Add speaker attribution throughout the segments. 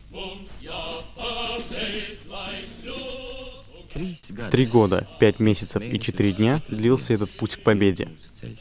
Speaker 1: 3 года, 5 месяцев и 4 дня длился этот путь к победе.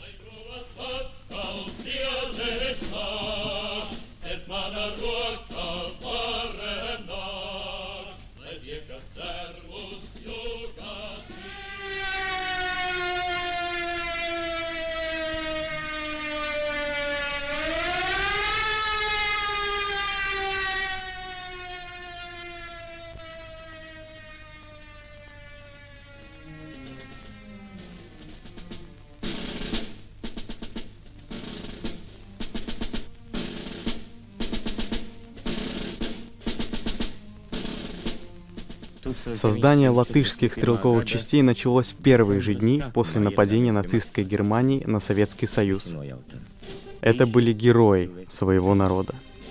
Speaker 1: Создание латышских стрелковых частей началось в первые же дни после нападения нацистской Германии на Советский Союз. Это были герои своего народа.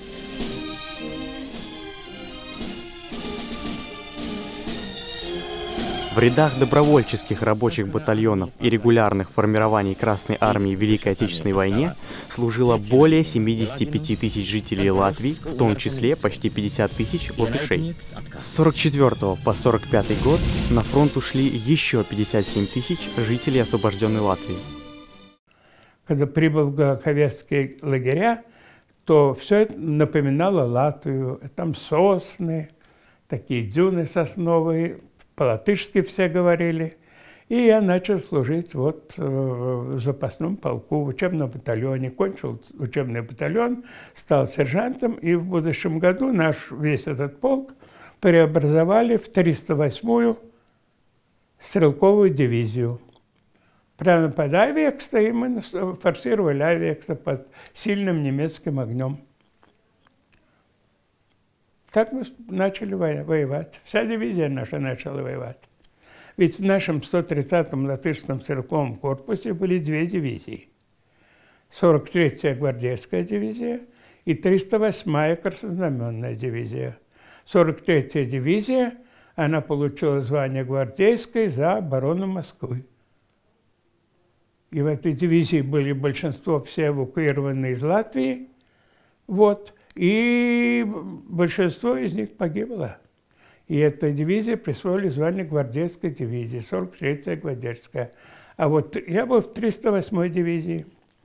Speaker 1: В рядах добровольческих рабочих батальонов и регулярных формирований Красной Армии в Великой Отечественной войне служило более 75 тысяч жителей Латвии, в том числе почти 50 тысяч латышей. С 44 по 45 год на фронт ушли еще 57 тысяч жителей освобожденной Латвии.
Speaker 2: Когда прибыл в Галаковецкие лагеря, то все это напоминало Латвию. Там сосны, такие дюны сосновые, по-латышски все говорили. И я начал служить вот в запасном полку, в учебном батальоне. Кончил учебный батальон, стал сержантом, и в будущем году наш весь этот полк преобразовали в 308-ю стрелковую дивизию. Прямо под Айвекста, и мы форсировали Айвекста под сильным немецким огнем. Так мы начали воевать. Вся дивизия наша начала воевать. Ведь в нашем 130-м латышском стрелковом корпусе были две дивизии. 43-я гвардейская дивизия и 308-я краснознаменная дивизия. 43-я дивизия, она получила звание гвардейской за оборону Москвы. И в этой дивизии были большинство все эвакуированы из Латвии. Вот. И большинство из них погибло. И этой дивизии присвоили звание гвардейской дивизии, 43-я гвардейская. А вот я был в 308-й дивизии.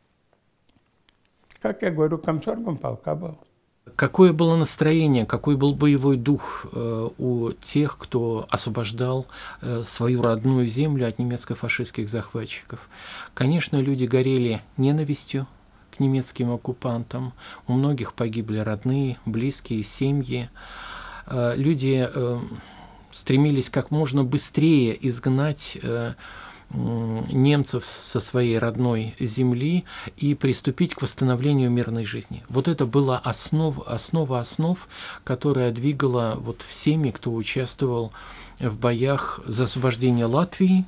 Speaker 2: Как я говорю, комсоргом полка был.
Speaker 3: Какое было настроение, какой был боевой дух у тех, кто освобождал свою родную землю от немецко-фашистских захватчиков? Конечно, люди горели ненавистью к немецким оккупантам, у многих погибли родные, близкие, семьи. Люди стремились как можно быстрее изгнать немцев со своей родной земли и приступить к восстановлению мирной жизни. Вот это была основа основ, которая двигала вот всеми, кто участвовал в боях за освобождение Латвии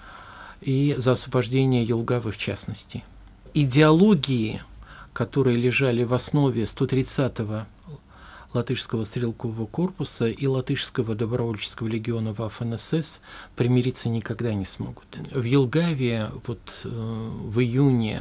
Speaker 3: и за освобождение Елгавы в частности. Идеологии, которые лежали в основе 130-го латышского стрелкового корпуса и латышского добровольческого легиона ВАФ-НСС, примириться никогда не смогут. В Елгаве вот, в июне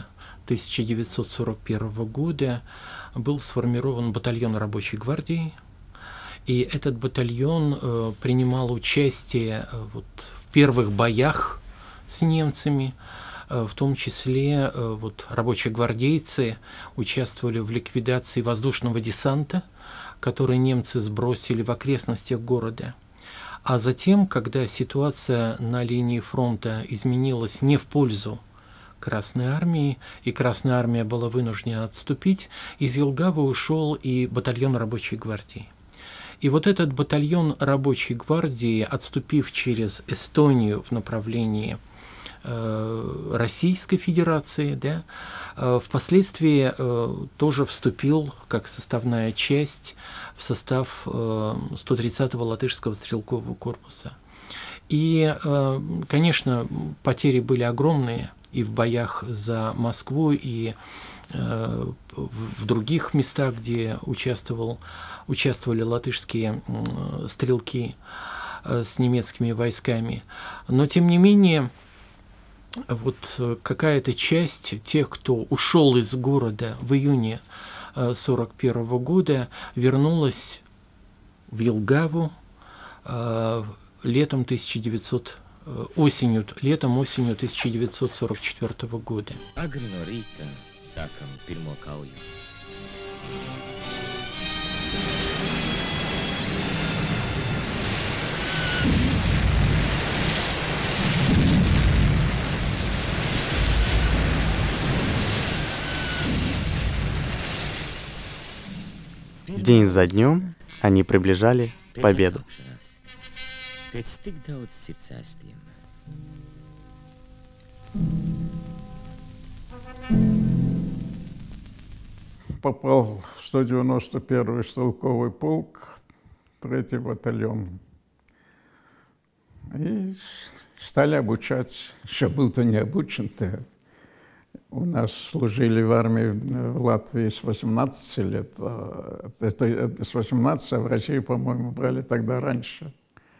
Speaker 3: 1941 года был сформирован батальон рабочей гвардии, и этот батальон принимал участие вот, в первых боях с немцами. В том числе вот, рабочие гвардейцы участвовали в ликвидации воздушного десанта, который немцы сбросили в окрестностях города. А затем, когда ситуация на линии фронта изменилась не в пользу Красной Армии, и Красная Армия была вынуждена отступить, из Елгавы ушел и батальон рабочей гвардии. И вот этот батальон рабочей гвардии, отступив через Эстонию в направлении Российской Федерации, да, впоследствии тоже вступил как составная часть в состав 130-го латышского стрелкового корпуса. И, конечно, потери были огромные и в боях за Москву, и в других местах, где участвовали латышские стрелки с немецкими войсками. Но, тем не менее, вот какая-то часть тех, кто ушел из города в июне 1941 года, вернулась в Елгаву летом 1944 года.
Speaker 1: День за днем они приближали победу.
Speaker 4: Попал в 191-й стрелковый полк, 3-й батальон. И стали обучать. Еще был-то не обучен-то. У нас служили в армии в Латвии с 18 лет. Это с 18, а в России, по-моему, брали тогда раньше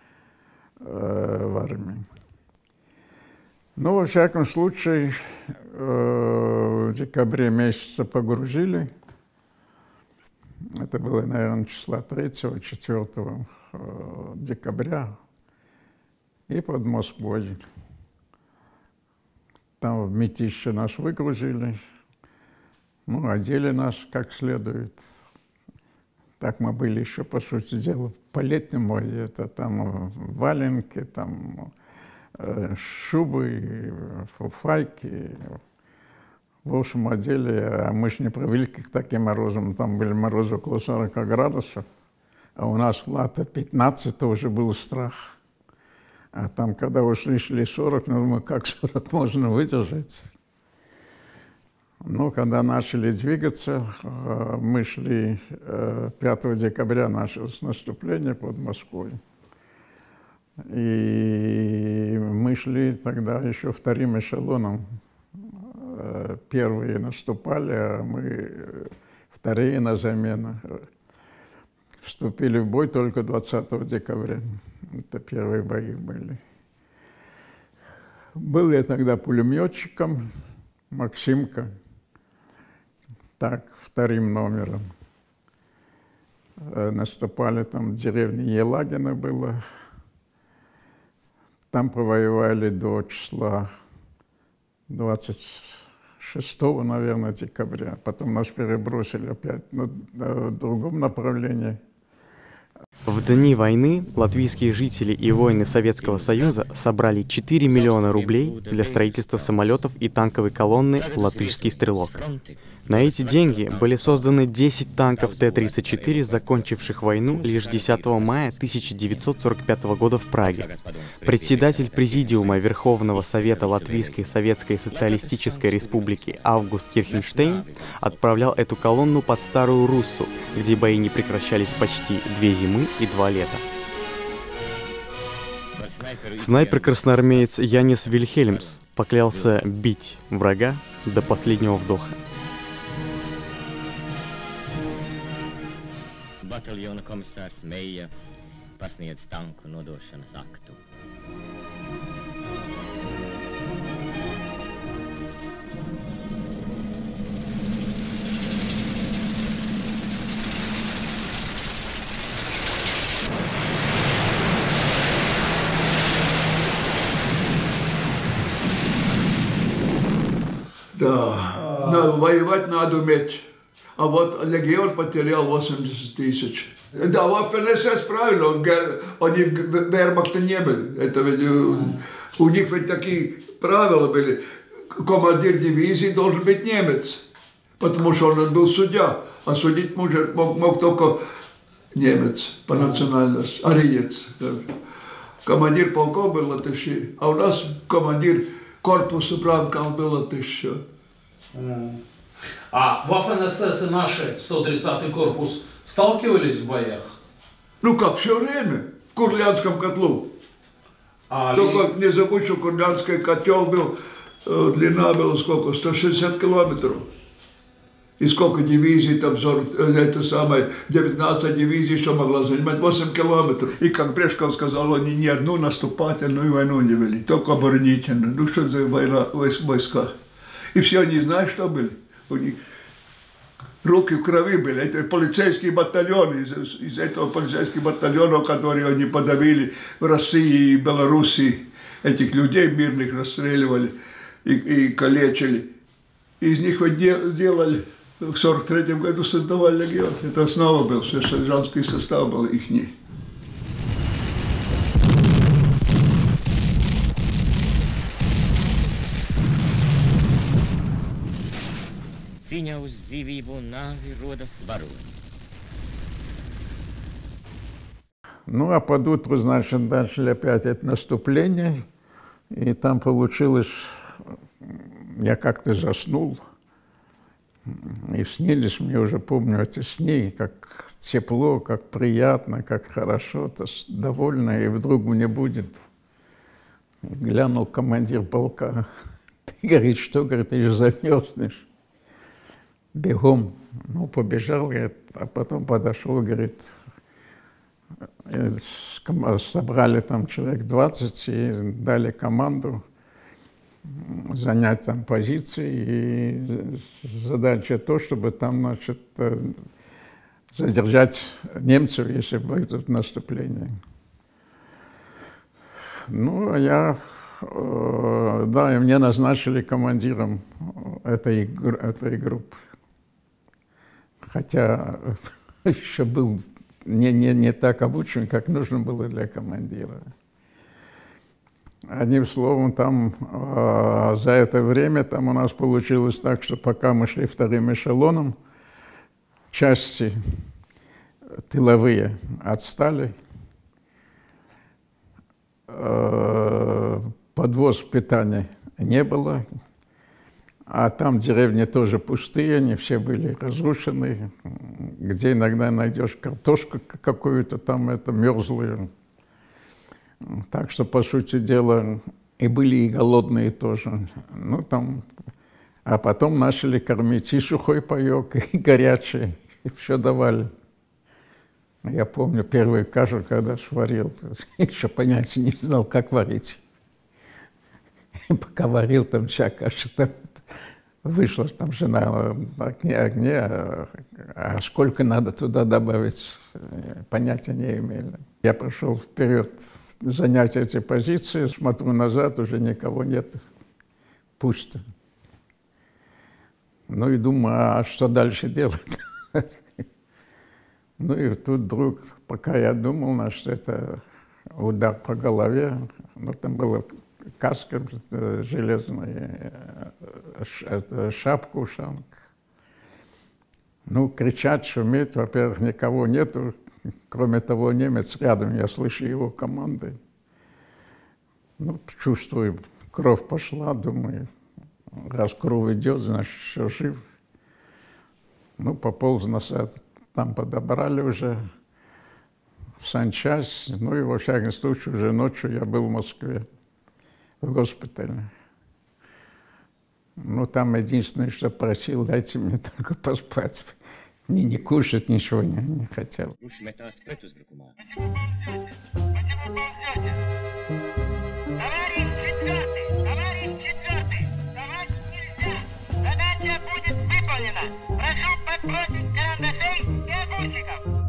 Speaker 4: в армии. Ну, во всяком случае, в декабре месяце погрузили. Это было, наверное, числа 3-4 декабря. И под Москвой. Там в Мытищи нас выгрузили, ну, одели нас как следует. Так мы были еще, по сути дела, по-летнему одеты. Там валенки, там шубы, фуфайки. В общем, одели, а мы ж не привыкли к таким морозам. Там были морозы около 40 градусов, а у нас в Латвии 15, то уже был страх. А там, когда шли 40, ну, думаю, как 40 можно выдержать? Ну, когда начали двигаться, мы шли, 5 декабря началось наступление под Москвой. И мы шли тогда еще вторым эшелоном. Первые наступали, а мы вторые на замену. Вступили в бой только 20 декабря. Это первые бои были. Был я тогда пулеметчиком, Максимка, так, вторым номером. Наступали там в деревне Елагино было. Там провоевали до числа 26, наверное, декабря. Потом нас перебросили опять в другом направлении.
Speaker 1: В дни войны латвийские жители и воины Советского Союза собрали 4 миллиона рублей для строительства самолетов и танковой колонны «Латышский стрелок». На эти деньги были созданы 10 танков Т-34, закончивших войну лишь 10 мая 1945 года в Праге. Председатель Президиума Верховного Совета Латвийской Советской Социалистической Республики Август Кирхенштейн отправлял эту колонну под Старую Руссу, где бои не прекращались почти 2 зимы и 2 лета. Снайпер-красноармеец Янис Вильхельмс поклялся бить врага до последнего вдоха.
Speaker 5: Bataljona komisārs Meija pasniedz tanku nodošanas aktu.
Speaker 6: Да, воевать надо уметь. А вот легион потерял 80 тысяч. Да, в ФНСС правильно, они вермахта не были. Это ведь, у них ведь такие правила были. Командир дивизии должен быть немец, потому что он был судья, а судить мог только немец по национальности, ариец. Командир полков был латыши, а у нас командир корпуса правком был латыш.
Speaker 7: А в ФНСС и наши 130-й корпус сталкивались в боях?
Speaker 6: Ну как, все время, в Курлянском котлу. Только не забудь, что Курлянский котел был, длина была сколько, 160 километров. И сколько дивизий, там, это самое, 19 дивизий, что могла занимать, 8 километров. И как Брешков сказал, они ни одну наступательную войну не вели, только оборонительную. Ну что за война, войска? И все они, знаешь, что были? У них руки в крови были. Это полицейские батальоны, из этого полицейских батальонов, которые они подавили в России и Белоруссии. Этих людей мирных расстреливали и калечили. Из них вот делали, в 1943 году создавали легион. Это основа был, все сержантский состав был ихний.
Speaker 5: Ciņa uz dzīvību un nāvi rodas varoņi.
Speaker 4: Ну, а под утро, значит, начали опять это наступление, и там получилось, я как-то заснул, и снились мне, уже помню эти сны, как тепло, как приятно, как хорошо, довольно, и вдруг мне будет. Глянул командир полка, ты, говорит, что, говорит, ты же замерзнешь. Бегом, ну, побежал, говорит, а потом подошел, говорит, собрали там человек 20 и дали команду занять там позиции, и задача то, чтобы там, значит, задержать немцев, если будет наступление. Ну, а я, да, и мне назначили командиром этой группы. Хотя еще был не так обучен, как нужно было для командира. Одним словом, там за это время там у нас получилось так, что пока мы шли вторым эшелоном, части тыловые отстали, подвоз питания не было, а там деревни тоже пустые, они все были разрушены, где иногда найдешь картошку какую-то там, это мерзлую. Так что, по сути дела, и были и голодные тоже. Ну, там, а потом начали кормить и сухой паёк, и горячий, и все давали. Я помню первую кашу, когда сварил, еще понятия не знал, как варить. И пока варил, там вся каша, там вышла там же на огне, а сколько надо туда добавить, понятия не имели. Я пошел вперед занять эти позиции, смотрю назад, уже никого нет, пусто. Ну и думаю, а что дальше делать? Ну и тут вдруг, пока я думал, значит, это удар по голове, ну там было каска железная, шапка, ушанка. Ну, кричать, шуметь, во-первых, никого нету. Кроме того, немец рядом, я слышу его команды. Ну, чувствую, кровь пошла, думаю, раз кровь идет, значит, все жив. Ну, пополз назад, там подобрали уже в санчасть. Ну и, во всяком случае, уже ночью я был в Москве, в госпитале. Ну, там единственное, что просил, дайте мне только поспать. Не кушать, ничего не хотел.
Speaker 5: Uzmetās pretuzbrukumā.
Speaker 8: Товарищ четвертый, давать нельзя. Задача будет выполнена. Прошу подбросить карандашей и огурчиков.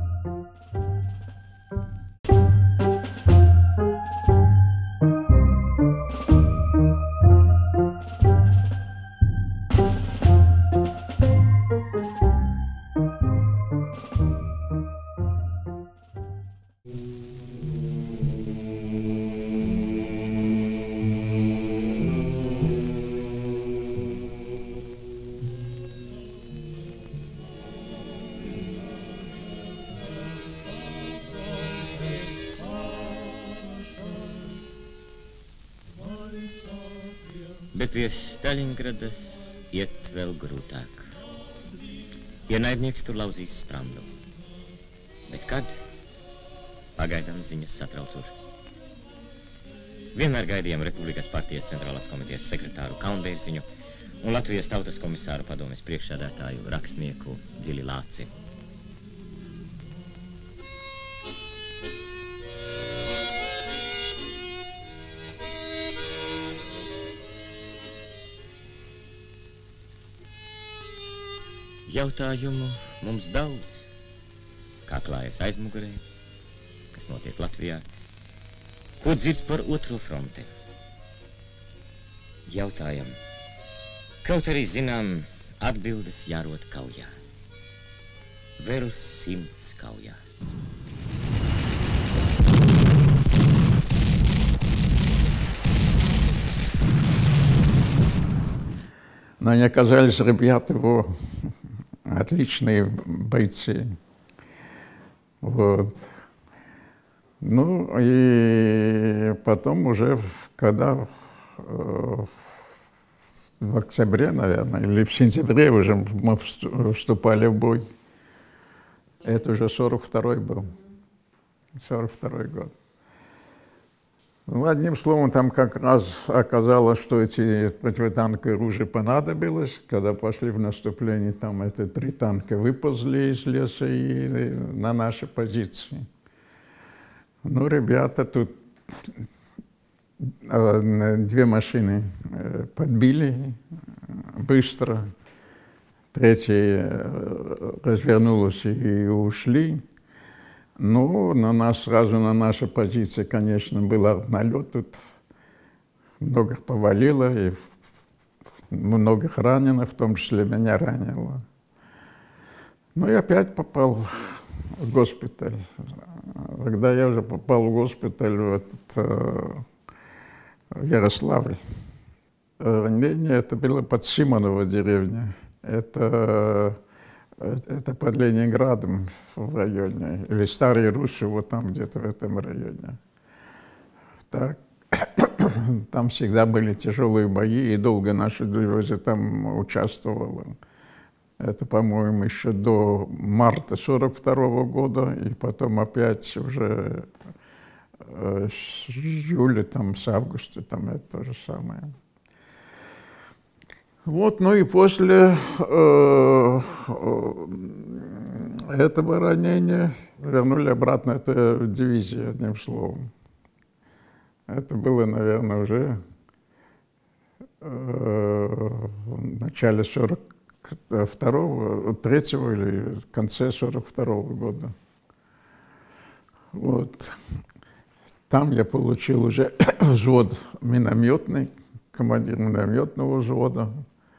Speaker 5: Bet pie Staļingradas iet vēl grūtāk. Ienaidnieks tur lauzīs sprandu. Bet kad? Pagaidām ziņas satraucošas. Vienmēr gaidījām Republikas partijas centrālās komitejas sekretāru Kaunbērziņu un Latvijas tautas komisāru padomes priekšsēdētāju rakstnieku Vili Lāci. Jautājumu mums daudz. Kā klājas aizmugurē, kas notiek Latvijā, ko dzird par otro fronti. Jautājam, kaut arī zinām, atbildes jārot kaujā. Vēl 100 kaujās.
Speaker 4: Но они оказались, ребята, его отличные бойцы. Вот. Ну и потом уже, когда в октябре, наверное, или в сентябре уже мы вступали в бой, это уже 42-й был, 42-й год. Ну, одним словом, там как раз оказалось, что эти противотанковые оружия понадобилось. Когда пошли в наступление, там эти 3 танка выползли из леса и на наши позиции. Ну, ребята тут 2 машины подбили быстро, 3 развернулась и ушли. Ну, сразу на нашей позиции, конечно, был налет, тут многих повалило, и многих ранено, в том числе меня ранило. Ну, и опять попал в госпиталь. Когда я уже попал в госпиталь в Ярославль, ранение это было под Симоново деревня. Это под Ленинградом в районе, или Старой Руссью, вот там где-то в этом районе. Так, там всегда были тяжелые бои, и долго наша дивизия там участвовала. Это, по-моему, еще до марта 42-го года, и потом опять уже с июля, там, с августа, там это то же самое. Вот, ну и после этого ранения вернули обратно эту дивизию, одним словом. Это было, наверное, уже в начале 43-го или в конце 42-го года. Вот. Там я получил уже взвод минометный, командир минометного взвода.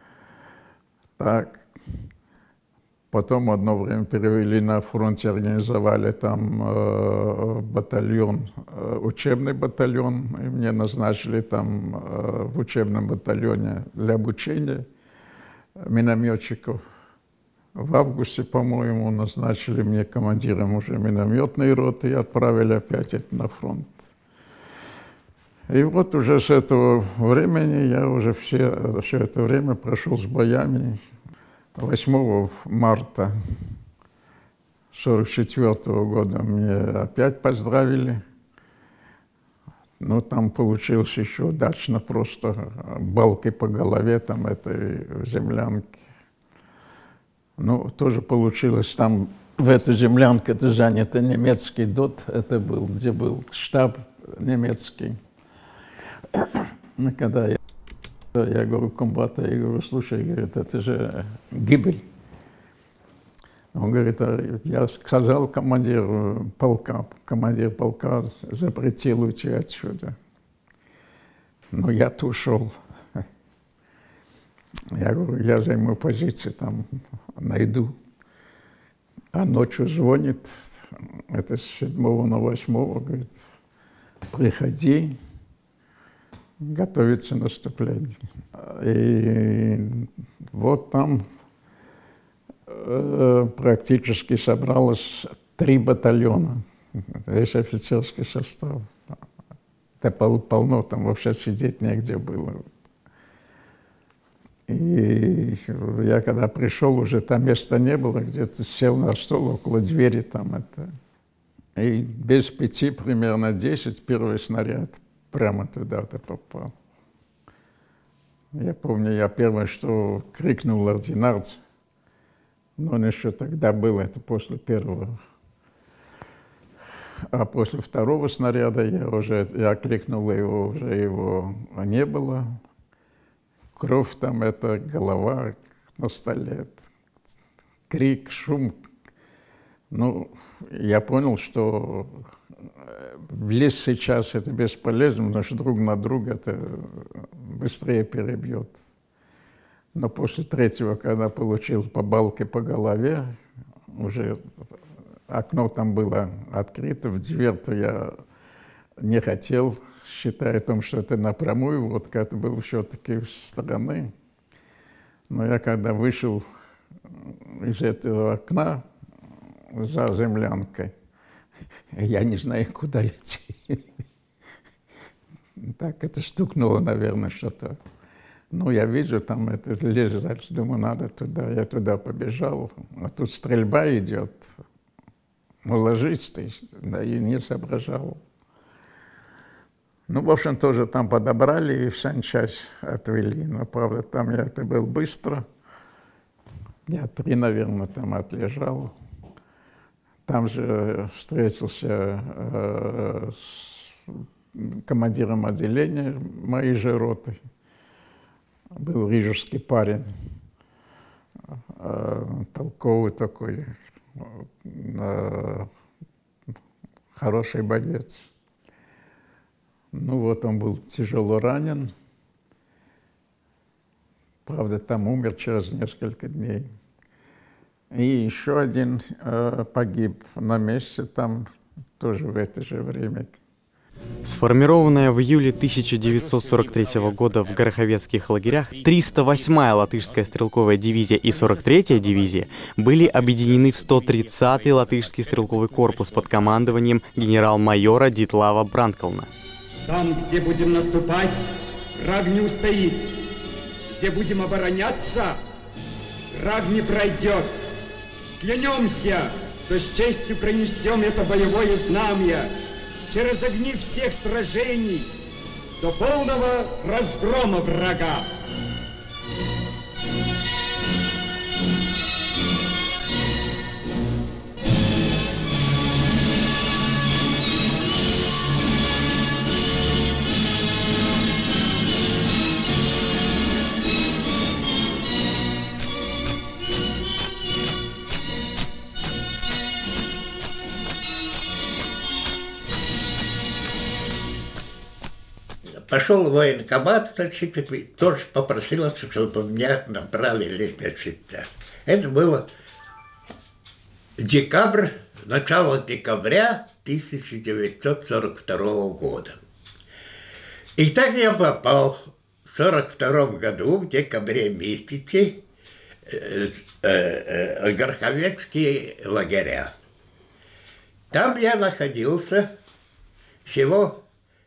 Speaker 4: Так. Потом одно время перевели на фронте, организовали там батальон, учебный батальон, и мне назначили там в учебном батальоне для обучения минометчиков. В августе, по-моему, назначили мне командиром уже минометной роты и отправили опять это на фронт. И вот уже с этого времени я уже все это время прошел с боями. 8 марта 1944 года мне опять поздравили. Ну, там получилось еще удачно, просто балкой по голове там этой землянки. Ну, тоже получилось там, в этой землянке это занято немецкий ДОТ, это был, где был штаб немецкий. Когда я говорю комбата, я говорю, слушай, говорит, это же гибель. Он говорит, я сказал командир полка запретил уйти отсюда. Но я-то ушел. Я говорю, я займу позиции, там найду. А ночью звонит, это с 7 на 8, говорит, приходи. Готовится наступление. И вот там практически собралось 3 батальона, весь офицерский состав. Это полно, там вообще сидеть негде было. И я когда пришел, уже там места не было, где-то сел на стол около двери там это. И без 5 примерно 10 первый снаряд прямо туда-то попал. Я помню, я первое, что крикнул ординарцу, но он еще тогда был, это после первого. А после второго снаряда я крикнул его, уже его не было. Кровь там, это голова на столе. крик, шум. Ну, я понял, что влезть сейчас это бесполезно, потому что друг на друга это быстрее перебьет. Но после третьего, когда получил по балке по голове, уже окно там было открыто, в дверь-то я не хотел, считая о том, что это напрямую, вот это было все-таки с стороны. Но я когда вышел из этого окна за землянкой, я не знаю, куда идти. Так это стукнуло, наверное, что-то. Ну, я вижу, там это лежит, думаю, надо туда. Я туда побежал, а тут стрельба идет. Ну, ложись ты, да, и не соображал. Ну, в общем, тоже там подобрали и в санчасть отвели. Но, правда, там это был быстро. Дня 3, наверное, там отлежал. Там же встретился с командиром отделения моей же роты. Был рижский парень, толковый такой, хороший боец. Ну вот он был тяжело ранен. Правда, там умер через несколько дней. И еще один погиб на месте там, тоже в это же время.
Speaker 1: Сформированная в июле 1943 года в гороховецких лагерях 308-я латышская стрелковая дивизия и 43-я дивизия были объединены в 130-й латышский стрелковый корпус под командованием генерал-майора Дитлава Бранколна.
Speaker 9: Там, где будем наступать, враг не устоит. Где будем обороняться, враг не пройдет. Клянемся, что с честью пронесем это боевое знамя через огни всех сражений до полного разгрома врага.
Speaker 10: Пошел в военкомат, значит, и тоже попросил, чтобы меня направили, значит. Это было декабрь, начало декабря 1942 года. И так я попал в 1942 году, в декабре месяце, в гороховецкие лагеря. Там я находился всего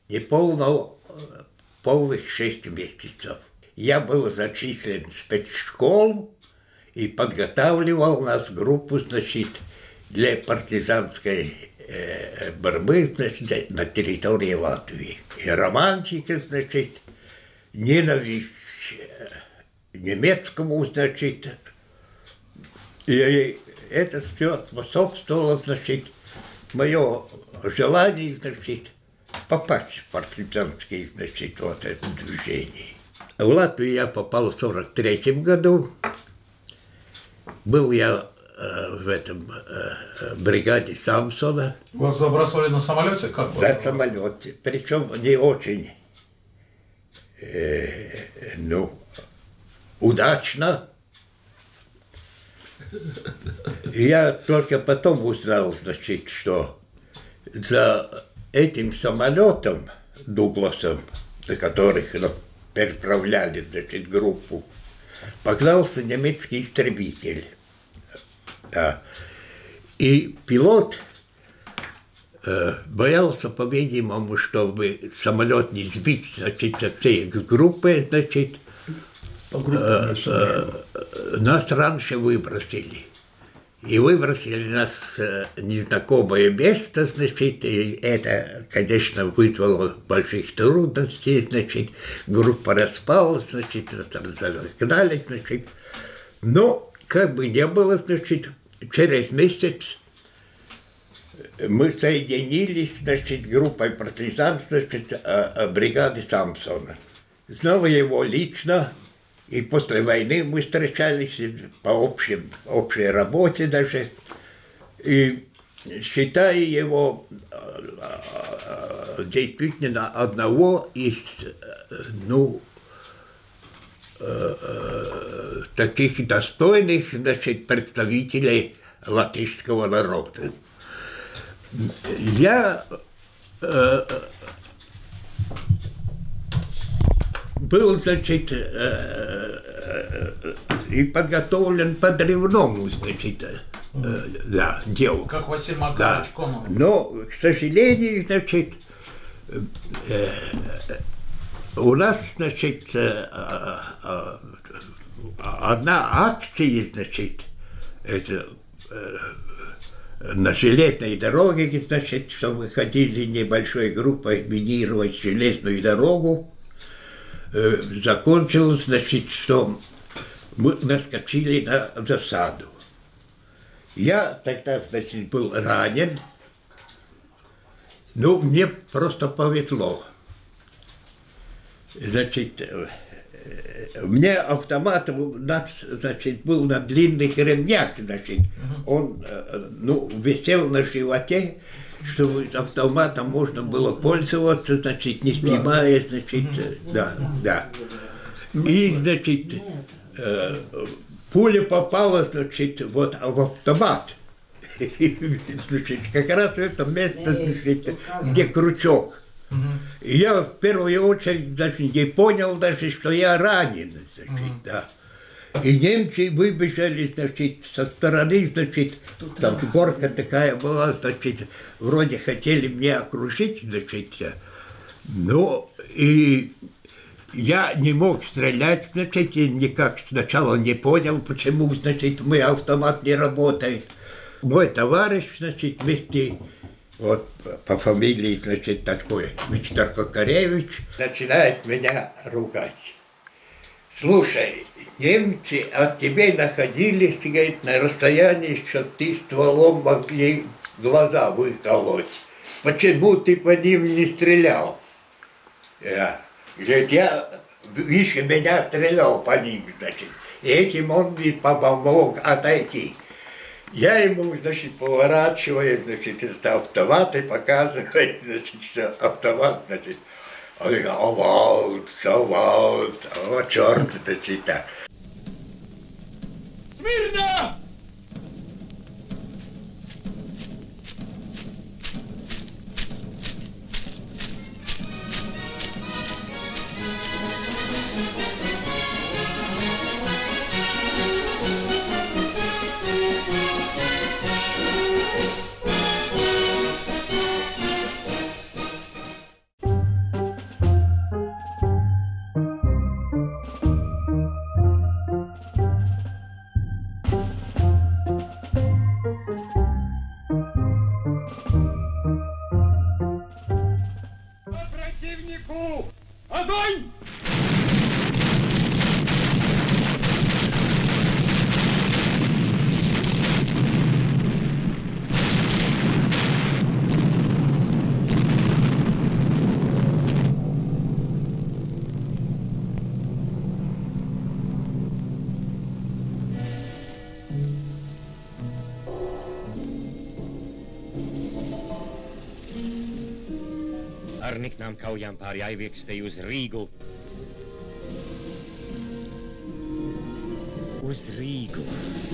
Speaker 10: полных 6 месяцев. Я был зачислен в спецшколу и подготавливал нас группу, значит, для партизанской борьбы, значит, на территории Латвии. И романтика, значит, ненависть немецкому, значит, и это все способствовало, значит, мое желание, значит, попасть в партизанские, значит, вот это движение. В Латвию я попал в 1943 году. Был я в этом бригаде Самсона.
Speaker 7: Вас забрасывали на самолете? Как
Speaker 10: на самолете. Причем не очень, удачно. И я только потом узнал, значит, что за этим самолетом Дугласом, на которых переправляли, значит, группу, погнался немецкий истребитель. И пилот боялся, по-видимому, чтобы самолет не сбить, значит, со всей группы, значит, нас раньше выбросили. И выбросили нас в незнакомое место, значит, и это, конечно, вызвало больших трудностей, значит, группа распалась, значит, разогнали, значит. Но, как бы не было, значит, через месяц мы соединились, значит, группой партизан, значит, бригады Самсона. Знал его лично И после войны мы встречались по общей работе даже. И считаю его действительно одного из, таких достойных, значит, представителей латышского народа. Я был, значит, и подготовлен по древному, значит, делу.
Speaker 7: Как Василий Макарович Конов.
Speaker 10: Но, к сожалению, значит, у нас, значит, одна акция, значит, это на железной дороге, значит, что мы ходили небольшой группой минировать железную дорогу, закончилось, значит, что мы наскочили на засаду. Я тогда, значит, был ранен, но мне просто повезло. Значит, мне автомат у нас, значит, был на длинных ремнях, значит, он, висел на животе, чтобы автоматом можно было пользоваться, значит, не снимая, значит, да. И, значит, пуля попала, значит, вот в автомат. Значит, как раз это место, значит, где крючок. И я в первую очередь даже не понял даже, что я ранен, значит, да. И немцы выбежали, значит, со стороны, значит, там горка такая была, значит, вроде хотели меня окружить, значит, но и я не мог стрелять, значит, и никак сначала не понял, почему, значит, мой автомат не работает. Мой товарищ, значит, вместе, вот по фамилии, значит, такой Виктор Кокаревич, начинает меня ругать. Слушай, немцы от тебя находились, говорит, на расстоянии, что ты стволом могли глаза выколоть. Почему ты по ним не стрелял? Говорит, я выше меня стрелял по ним, значит. И этим он мне помог отойти. Я ему, значит, поворачиваю, значит, это автомат и показывает, значит, что автомат, значит. Он говорит, о, черт, значит, так.
Speaker 9: Смирно! Огонь!
Speaker 5: Arnik nam kaujām pāri Aiviekstei uz Rīgu. Uz Ригу.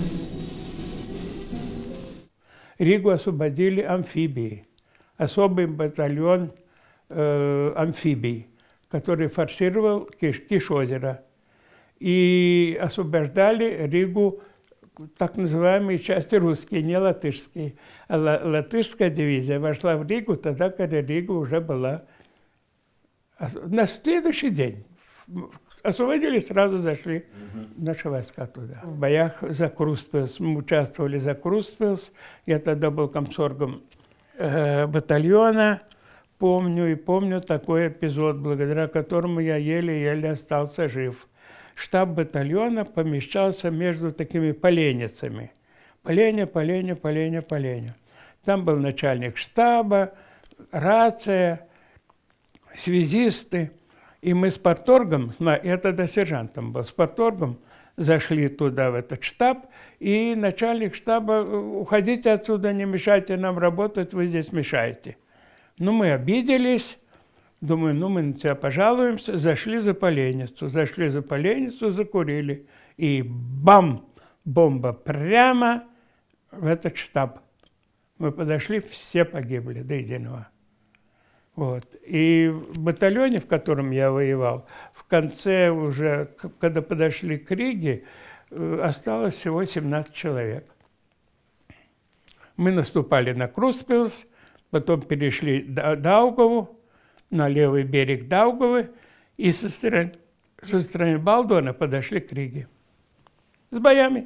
Speaker 2: Ригу освободили амфибии. Особый батальон амфибий, который форсировал Киш-озеро. И освобождали Ригу так называемые части русские, не латышские. А латышская дивизия вошла в Ригу тогда, когда Рига уже была. На следующий день освободили, сразу зашли наши войска туда. В боях за Крустпилс. Мы участвовали за Крустпилс. Я тогда был комсоргом батальона. Помню такой эпизод, благодаря которому я еле-еле остался жив. Штаб батальона помещался между такими поленницами. Поленья. Там был начальник штаба, рация, связисты. И мы с парторгом, я тогда сержантом был, с парторгом зашли туда, в этот штаб, и начальник штаба: уходите отсюда, не мешайте нам работать, вы здесь мешаете. Ну, мы обиделись, думаю, ну, мы на тебя пожалуемся, зашли за поленницу, закурили, и бам! Бомба прямо в этот штаб. Мы подошли, все погибли до единого. Вот. И в батальоне, в котором я воевал, в конце уже, когда подошли к Риге, осталось всего 17 человек. Мы наступали на Круспилс, потом перешли Даугаву, на левый берег Даугавы, и со стороны Балдона подошли к Риге. С боями.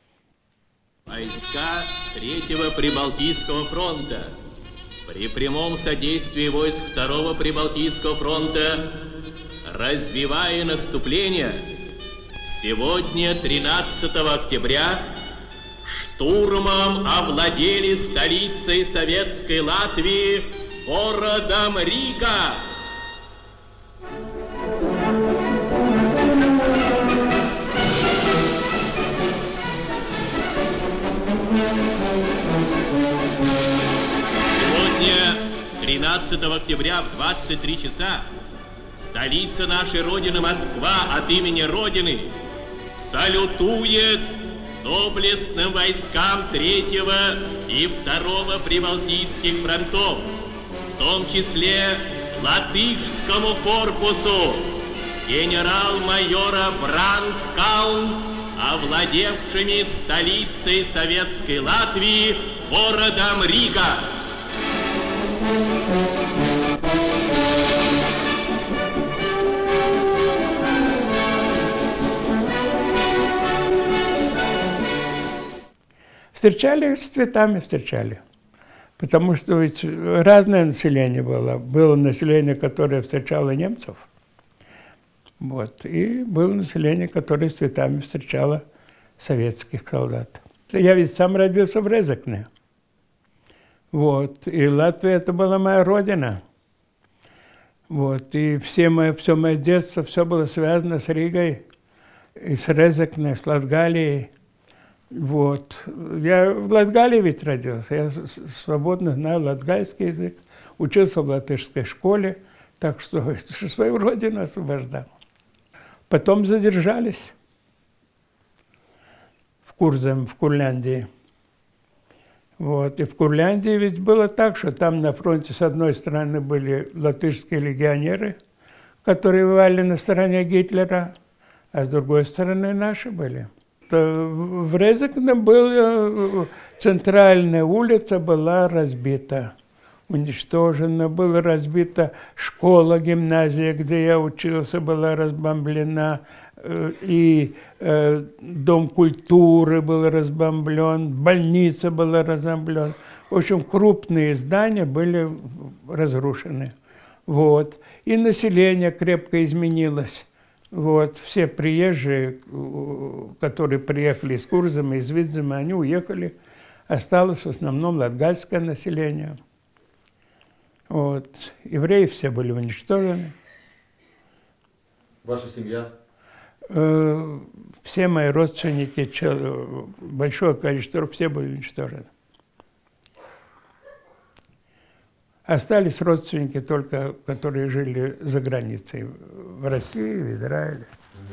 Speaker 11: Войска Третьего Прибалтийского фронта при прямом содействии войск Второго Прибалтийского фронта, развивая наступление, сегодня, 13 октября, штурмом овладели столицей Советской Латвии, городом Рига. Сегодня, 13 октября в 23 часа, столица нашей Родины Москва от имени Родины салютует доблестным войскам Третьего и Второго Прибалтийских фронтов, в том числе Латышскому корпусу генерал-майора Брандт-Калн, овладевшими столицей Советской Латвии, городом Рига.
Speaker 2: Встречали с цветами, встречали. Потому что ведь разное население было. Было население, которое встречало немцев. Вот. И было население, которое с цветами встречало советских солдат. Я ведь сам родился в Резекне. Вот. И Латвия — это была моя родина. Вот. И все мое детство, все было связано с Ригой, и с Резекне, с Латгалией. Вот. Я в Латгалии ведь родился. Я свободно знаю латгальский язык, учился в латышской школе, так что свою родину освобождал. Потом задержались в Курзем, в Курляндии. Вот. И в Курляндии ведь было так, что там на фронте с одной стороны были латышские легионеры, которые воевали на стороне Гитлера, а с другой стороны наши были. В Резекне была центральная улица, была разбита, уничтожена, была разбита школа, гимназия, где я учился, была разбомблена, и дом культуры был разбомблен, больница была разбомблена. В общем, крупные здания были разрушены. Вот. И население крепко изменилось. Вот. Все приезжие, которые приехали из Курзема, из Видзема, они уехали. Осталось в основном латгальское население. Вот. Евреи все были уничтожены.
Speaker 12: Ваша семья?
Speaker 2: Все мои родственники, большое количество, все были уничтожены. Остались родственники только, которые жили за границей, в России, в Израиле.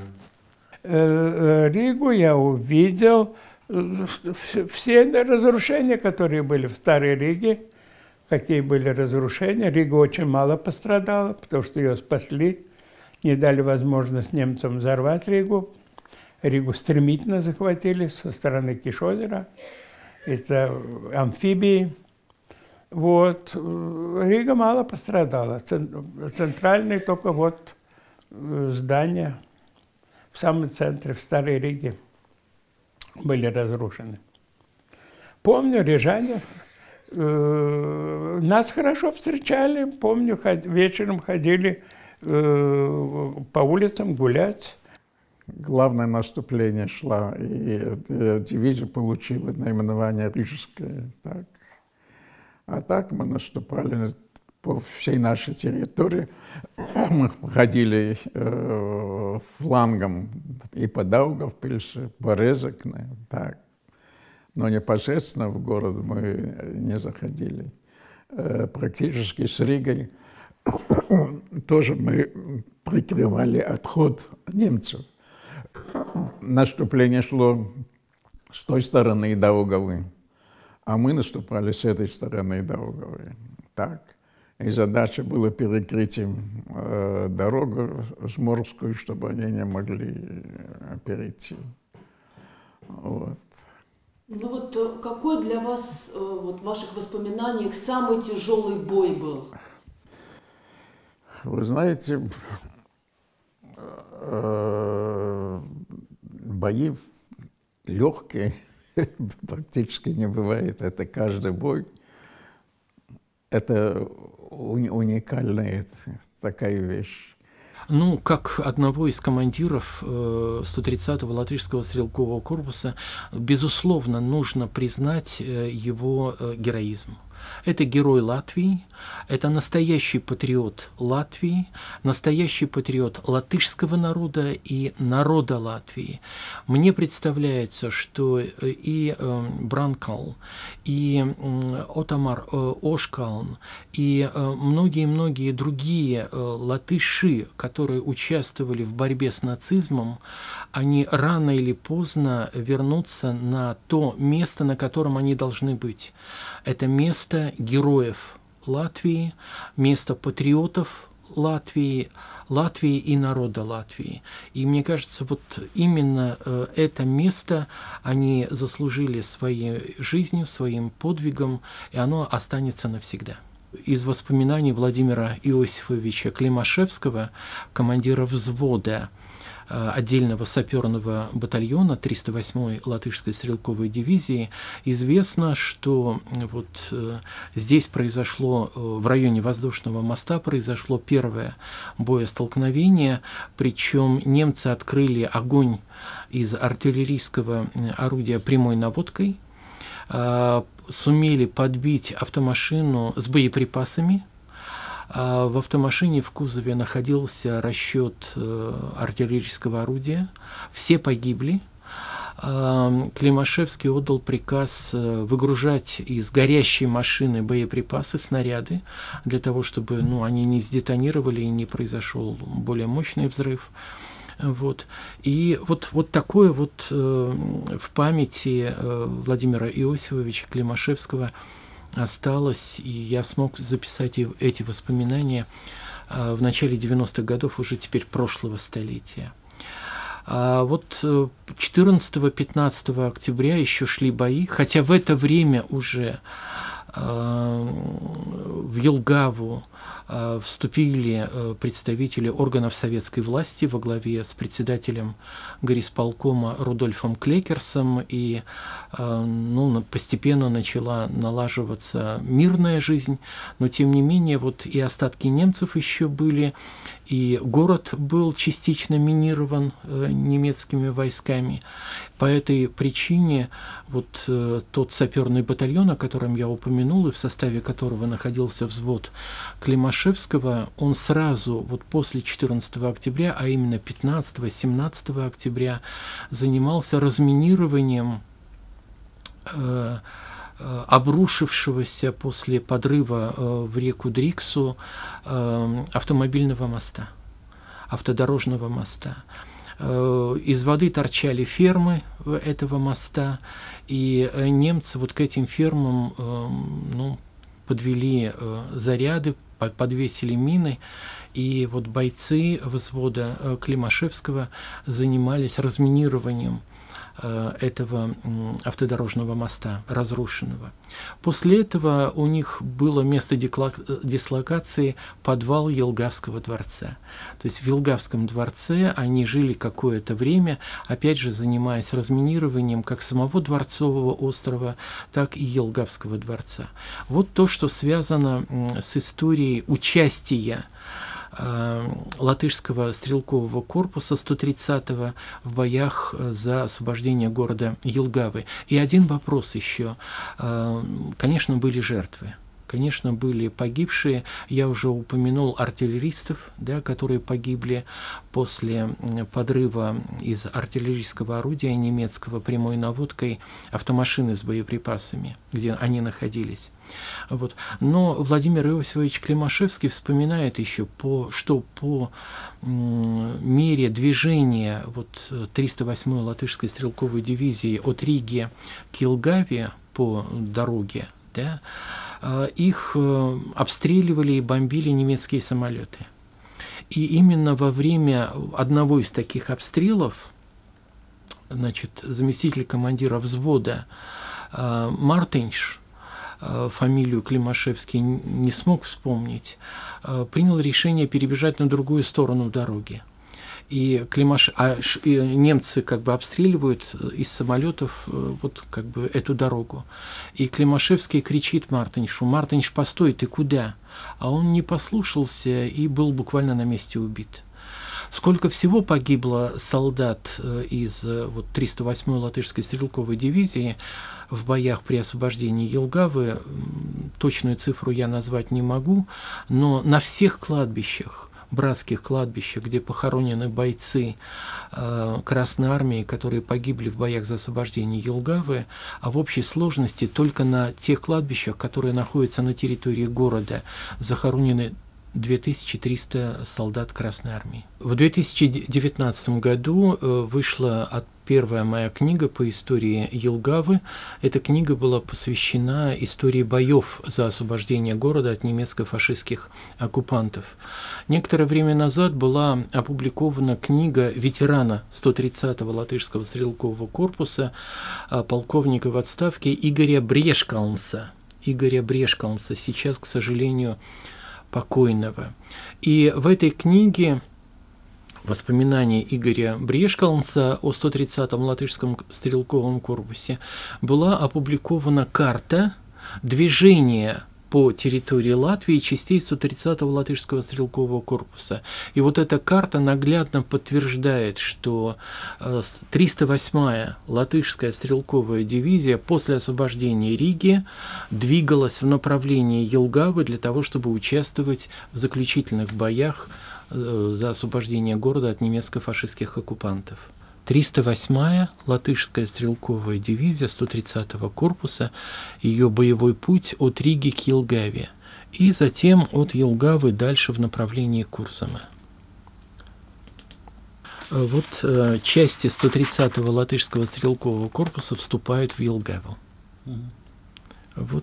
Speaker 2: Ригу я увидел, все разрушения, которые были в Старой Риге, какие были разрушения. Рига очень мало пострадала, потому что ее спасли, не дали возможность немцам взорвать Ригу. Ригу стремительно захватили со стороны Киш-озера. Это амфибии. Вот. Рига мало пострадала. Центральные только вот здания в самом центре, в Старой Риге, были разрушены. Помню, рижане нас хорошо встречали. Помню, вечером ходили по улицам гулять.
Speaker 4: Главное наступление шло, и дивизия получила наименование Рижская. Так. А так мы наступали по всей нашей территории. Мы ходили флангом и по Даугавпилсу, по Резекне, так. Но непосредственно в город мы не заходили. Практически с Ригой тоже мы прикрывали отход немцев. Наступление шло с той стороны Даугавы, а мы наступали с этой стороны Даугавы. Так. И задача была перекрыть им дорогу Жмурскую, чтобы они не могли перейти. Вот.
Speaker 12: Ну вот какой для вас, вот в ваших воспоминаниях, самый тяжелый бой был?
Speaker 4: Вы знаете, бои легкие практически не бывает. Это каждый бой. Это уникальная такая вещь.
Speaker 3: Ну, как одного из командиров 130-го латышского стрелкового корпуса, безусловно, нужно признать его героизм. Это герой Латвии, это настоящий патриот Латвии, настоящий патриот латышского народа и народа Латвии. Мне представляется, что и Бранкал, и Отамар Ошкалн, и многие-многие другие латыши, которые участвовали в борьбе с нацизмом, они рано или поздно вернутся на то место, на котором они должны быть. Это место героев Латвии, место патриотов Латвии, Латвии и народа Латвии. И мне кажется, вот именно это место они заслужили своей жизнью, своим подвигом, и оно останется навсегда. Из воспоминаний Владимира Иосифовича Климашевского, командира взвода отдельного саперного батальона 308-й латышской стрелковой дивизии, известно, что вот здесь произошло, в районе воздушного моста произошло первое боестолкновение, причем немцы открыли огонь из артиллерийского орудия прямой наводкой, сумели подбить автомашину с боеприпасами. В автомашине в кузове находился расчет артиллерийского орудия. Все погибли. Климашевский отдал приказ выгружать из горящей машины боеприпасы, снаряды, для того, чтобы они не сдетонировали и не произошел более мощный взрыв. Вот. И вот такое вот в памяти Владимира Иосифовича Климашевского осталось, и я смог записать эти воспоминания в начале 90-х годов, уже теперь прошлого столетия. Вот 14-15 октября еще шли бои, хотя в это время уже в Елгаву вступили представители органов советской власти во главе с председателем горисполкома Рудольфом Клекерсом, и постепенно начала налаживаться мирная жизнь, но тем не менее вот и остатки немцев еще были, и город был частично минирован немецкими войсками. По этой причине вот тот саперный батальон, о котором я упомянул, и в составе которого находился взвод Климашевского, он сразу вот после 14 октября, а именно 15-17 октября, занимался разминированием обрушившегося после подрыва в реку Дриксу автомобильного моста, автодорожного моста. Из воды торчали фермы этого моста, и немцы вот к этим фермам подвели заряды, подвесили мины, и вот бойцы взвода Климашевского занимались разминированием этого автодорожного моста, разрушенного. После этого у них было место дислокации подвал Елгавского дворца. То есть в Елгавском дворце они жили какое-то время, опять же занимаясь разминированием как самого Дворцового острова, так и Елгавского дворца. Вот то, что связано с историей участия латышского стрелкового корпуса 130-го в боях за освобождение города Елгавы. И один вопрос еще. Конечно, были жертвы. Конечно, были погибшие. Я уже упомянул артиллеристов, да, которые погибли после подрыва из артиллерийского орудия немецкого прямой наводкой автомашины с боеприпасами, где они находились. Вот. Но Владимир Иосифович Климашевский вспоминает еще, что по мере движения 308-й латышской стрелковой дивизии от Риги к Елгаве по дороге, да, их обстреливали и бомбили немецкие самолеты. И именно во время одного из таких обстрелов, значит, заместитель командира взвода Мартинш, фамилию Климашевский не смог вспомнить, принял решение перебежать на другую сторону дороги. И немцы как бы обстреливают из самолетов эту дорогу. И Климашевский кричит Мартиншу: «Мартинш, постой, ты куда?» А он не послушался и был буквально на месте убит. Сколько всего погибло солдат из 308-й латышской стрелковой дивизии в боях при освобождении Елгавы, точную цифру я назвать не могу, но на всех кладбищах, братских кладбищах, где похоронены бойцы Красной Армии, которые погибли в боях за освобождение Елгавы, а в общей сложности только на тех кладбищах, которые находятся на территории города, захоронены 2300 солдат Красной Армии. В 2019 году вышла первая моя книга по истории Елгавы. Эта книга была посвящена истории боев за освобождение города от немецко-фашистских оккупантов. Некоторое время назад была опубликована книга ветерана 130-го латышского стрелкового корпуса, полковника в отставке Игоря Брешкалнса. Сейчас, к сожалению, покойного. И в этой книге воспоминаний Игоря Брешкалнса о 130-м латышском стрелковом корпусе была опубликована карта движения по территории Латвии частей 130-го латышского стрелкового корпуса. И вот эта карта наглядно подтверждает, что 308-я латышская стрелковая дивизия после освобождения Риги двигалась в направлении Елгавы для того, чтобы участвовать в заключительных боях за освобождение города от немецко-фашистских оккупантов. 308-я латышская стрелковая дивизия 130-го корпуса, ее боевой путь от Риги к Елгаве, и затем от Елгавы дальше в направлении Курзама. Вот части 130-го латышского стрелкового корпуса вступают в Елгаву. Вот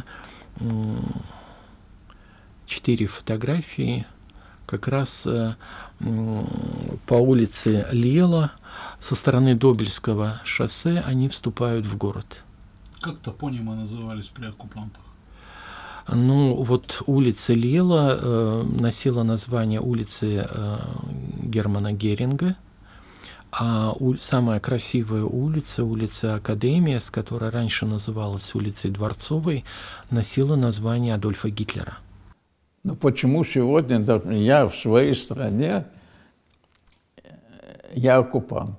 Speaker 3: 4 фотографии. Как раз по улице Лела со стороны Добельского шоссе они вступают в город.
Speaker 7: Как топонимы назывались при оккупантах?
Speaker 3: Ну, вот улица Лела носила название улицы Германа Геринга, а самая красивая улица, улица Академия, с которой раньше называлась улицей Дворцовой, носила название Адольфа Гитлера.
Speaker 4: Но почему сегодня я в своей стране, я оккупант?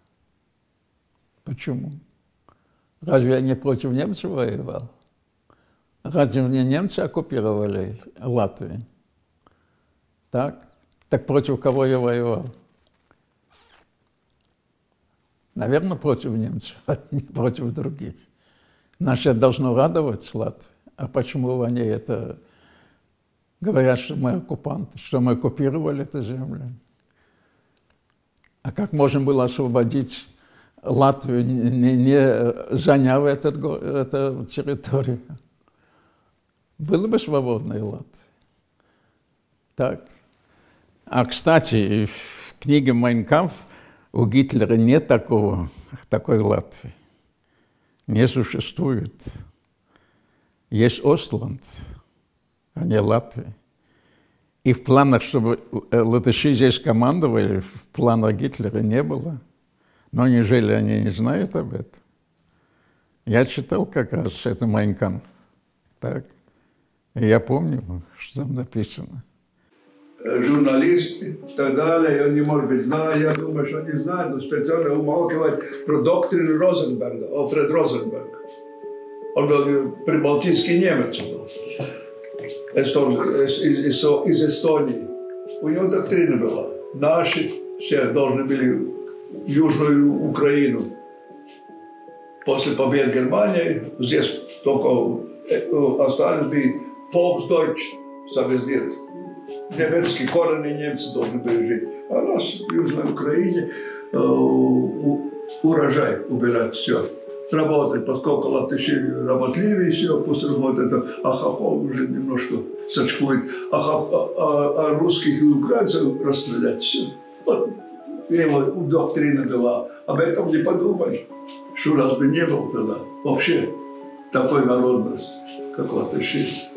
Speaker 4: Почему? Разве я не против немцев воевал? Разве не немцы оккупировали Латвию? Так? Так против кого я воевал? Наверное, против немцев, а не против других. Значит, должно радовать Латвию. А почему они это говорят, что мы оккупанты, что мы оккупировали эту землю? А как можно было освободить Латвию, не заняв эту территорию? Было бы свободной Латвия. Так. А, кстати, в книге «Майн кампф» у Гитлера нет такой Латвии. Не существует. Есть Остланд, а не Латвия. И в планах, чтобы латыши здесь командовали, в планах Гитлера не было. Но неужели они не знают об этом? Я читал как раз это «Майн кампф». Так. И я помню, что там написано.
Speaker 6: Журналисты и так далее, они, может быть, знают, я думаю, что они знают, но специально умалчивают про доктрину Розенберга, Альфред Розенберг. Он был прибалтийский немец. из Эстонии. У него доктрина была. Наши все должны были Южную Украину. После побед Германии здесь только остались Volksdeutsch, советский. Немецкие коренные немцы должны были жить. А у нас в Южной Украине урожай убирать все. Работать, поскольку латыши работливее, все, пусть работают, а хохол уже немножко сочкует, а русских и украинцев расстрелять, все. Вот его доктрина была. Об этом не подумали, что раз бы не было тогда вообще такой народности, как латыши.